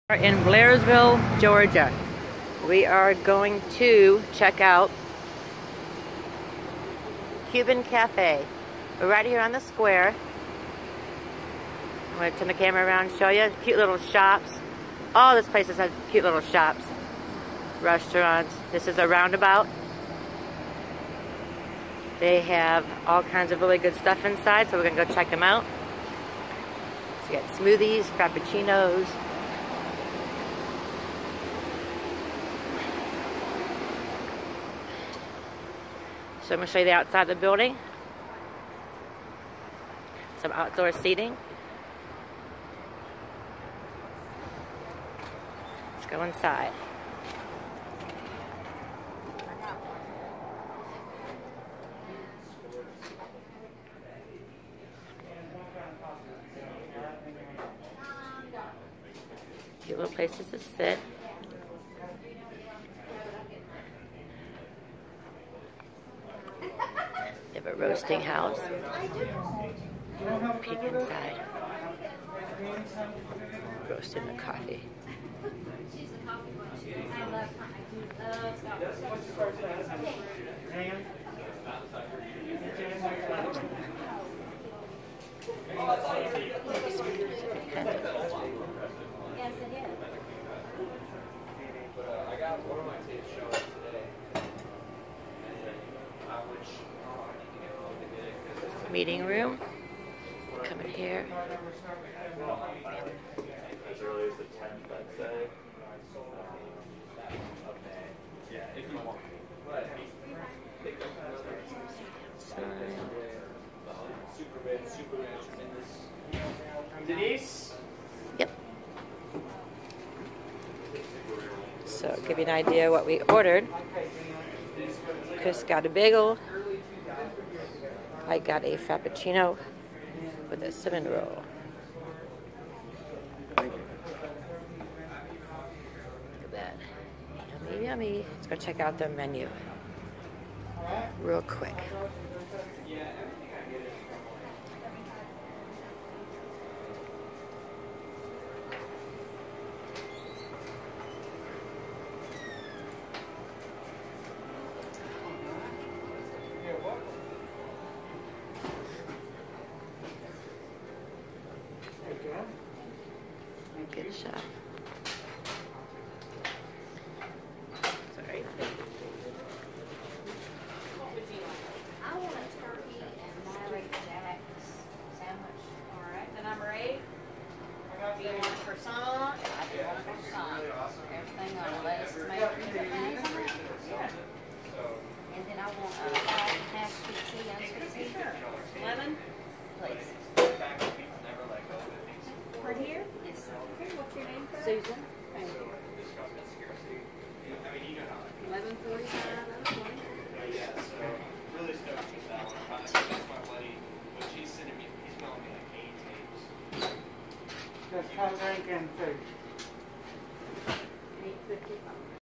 In Blairsville, Georgia. We are going to check out Cuban Cafe. We're right here on the square. I'm going to turn the camera around and show you. Cute little shops. All this place has cute little shops. Restaurants. This is a roundabout. They have all kinds of really good stuff inside, so we're going to go check them out. So you got smoothies, frappuccinos. So I'm going to show you the outside of the building. Some outdoor seating. Let's go inside. Cute little places to sit. They have a roasting house. Peek inside. Roasting the coffee. Yes, it is. I got one of my tapes showing today. Meeting room. Come in here. As early as the 10th, I'd say. Yeah, if you want. Denise? Yep. So, give you an idea what we ordered. Chris got a bagel. I got a frappuccino with a cinnamon roll. Thank you. Look at that. Yummy, yummy. Let's go check out their menu real quick. Get a shot. Sorry. I want a turkey and Miley Jack's sandwich. All right, the number 8. Do you want a croissant? I do want a croissant. Everything on the list. Make sure you put mayonnaise on it. And then I want a 5.5 sweet tea, unsweet tea. Lemon, please. For here? Yes. Okay, what's your name, sir? Susan. Thank you. 11:45. Really stoked with that one. That's my buddy. But she's sending me, he's mailing me like 8 tapes. Just have drink and food. 8:55.